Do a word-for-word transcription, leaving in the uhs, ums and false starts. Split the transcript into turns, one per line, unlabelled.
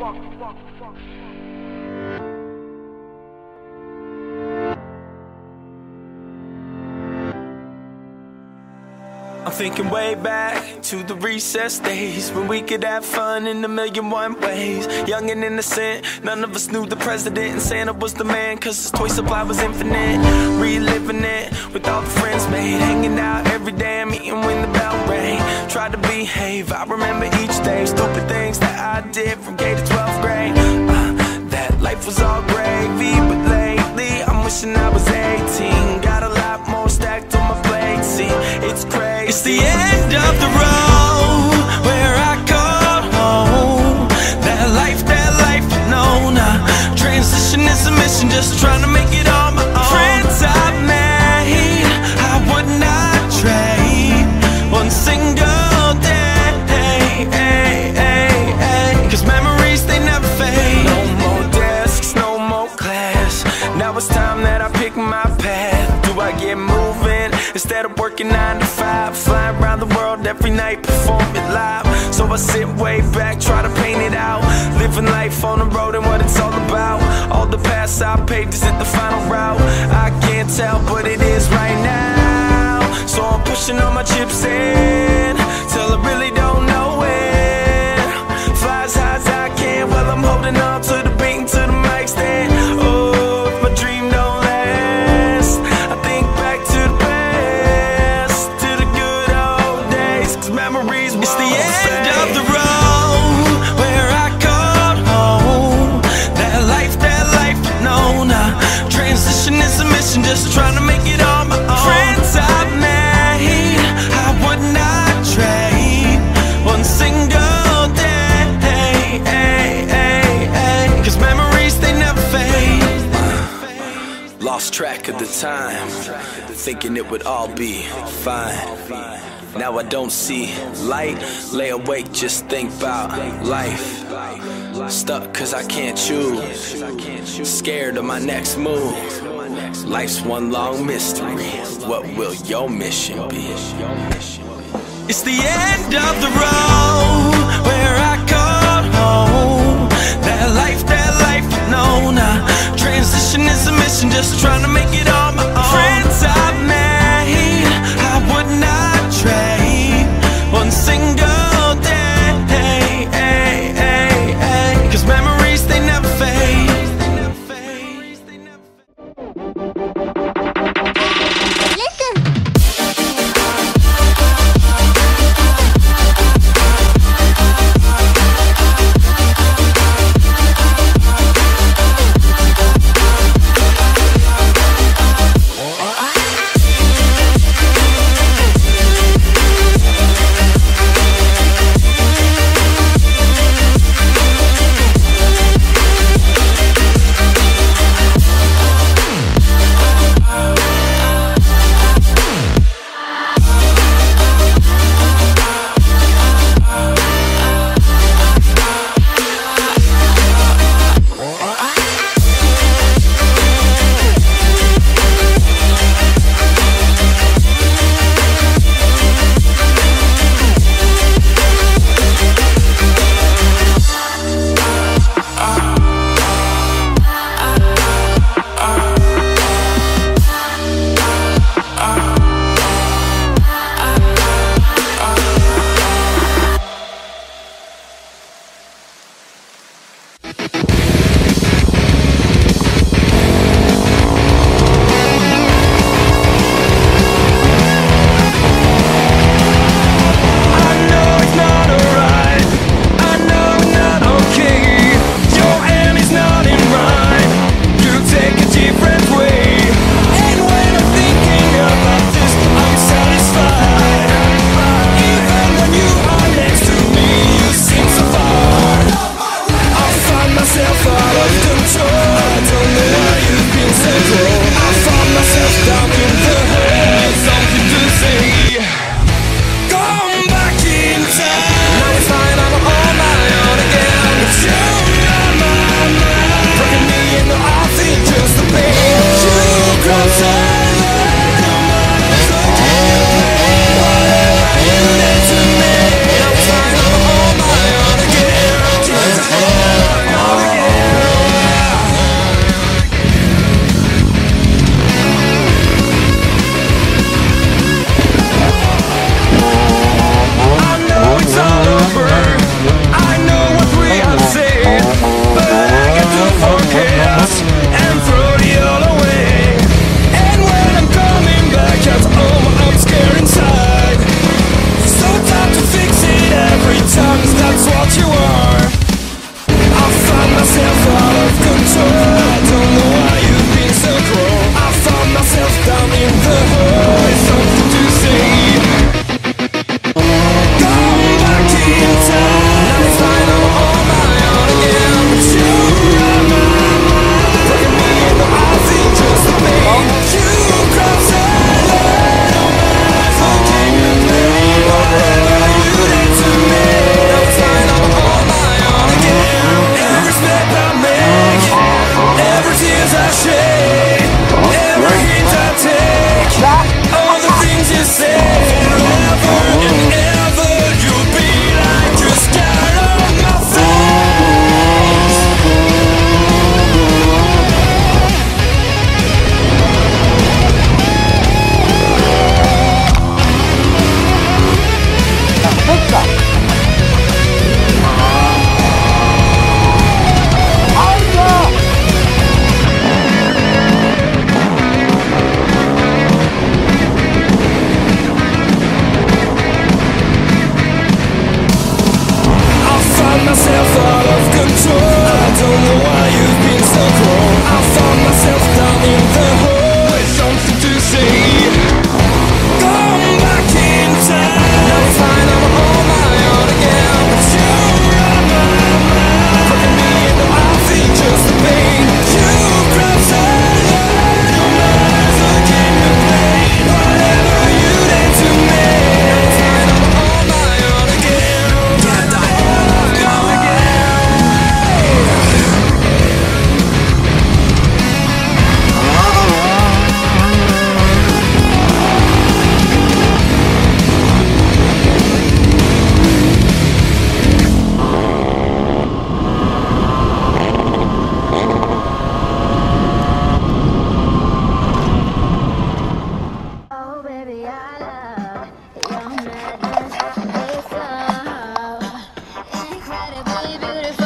I'm thinking way back to the recess days when we could have fun in a million one ways. Young and innocent, none of us knew the president, and Santa was the man, cause his toy supply was infinite. Reliving it with all the friends made, hanging out every day and meeting when the bell rang. Tried to behave, I remember each day, stupid things that I did from K to twelfth grade. uh, That life was all gravy, but lately I'm wishing I was eighteen. Got a lot more stacked on my plate, see, it's crazy. It's the end of the road where I call home. That life, that life known. uh, Transition is a mission, just trying to make it on my own. Friends I've made, I would not trade one single day. Cause memories, they never fade. No more desks, no more class. Now it's time that I pick my path. Do I get moving instead of working nine to five? Flying around the world every night, performing live. So I sit way back, try to paint it out. Living life on the road and what it's all about. All the paths I paved, is it the final route? I can't tell, but it is right now. So I'm pushing all my chips in till I really don't know it. Fly as high as I can while I'm holding on to the beat and to the mic stand. Oh, if my dream don't last, I think back to the past, to the good old days, cause memories won't It's the end fade. Of the road where I called home. That life, that life known. uh, Transition is a mission, just trying to make it on my own. Friends I've made, I would not trade one single day. Cause memories, they never fade. Lost track of the time, thinking it would all be fine. Now I don't see light, lay awake, just think about life. Stuck cause I can't choose, scared of my next move. Life's one long mystery, what will your mission be? It's the end of the road where I called home. That life, that life known. uh, Transition is a mission, just trying to make it on my own. Friends I've made, I would not trade one single day. Cause memories, they never fade.
Listen. beautiful.